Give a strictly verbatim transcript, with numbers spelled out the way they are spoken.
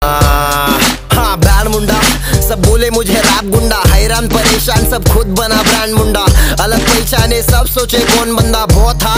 हाँ बैंड मुंडा, सब बोले मुझे रैप गुंडा, हैरान परेशान सब खुद बना ब्रांड मुंडा, अलग पहचाने सब सोचे कौन बंदा, बहुत